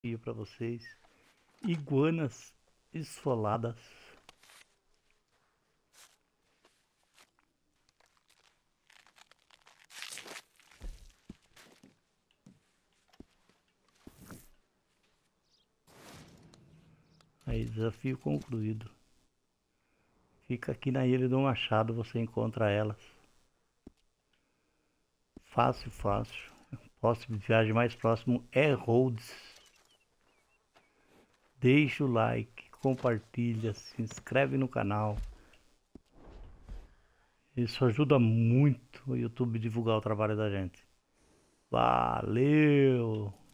E para vocês, iguanas esfoladas. Aí, desafio concluído. Fica aqui na Ilha do Machado, você encontra elas. Fácil, fácil. Próximo viagem mais próximo é Rhodes. Deixa o like, compartilha, se inscreve no canal. Isso ajuda muito o YouTube a divulgar o trabalho da gente. Valeu!